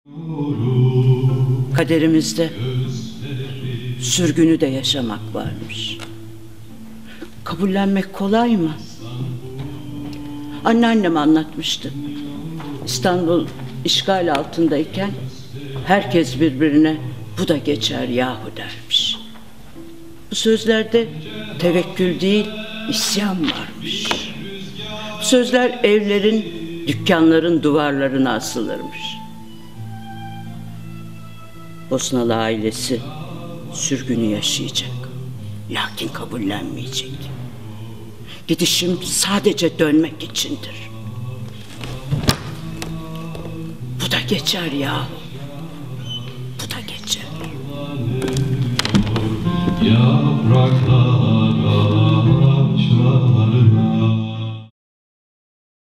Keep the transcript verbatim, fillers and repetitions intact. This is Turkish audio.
Kaderimizde sürgünü de yaşamak varmış. Kabullenmek kolay mı? Anneannem anlatmıştı. İstanbul işgal altındayken herkes birbirine bu da geçer yahu dermiş. Bu sözlerde tevekkül değil, isyan varmış. Bu sözler evlerin, dükkanların duvarlarına asılırmış. Bosnalı ailesi sürgünü yaşayacak, lakin kabullenmeyecek. Gidişim sadece dönmek içindir. Bu da geçer ya. Bu da geçer. Yapraklar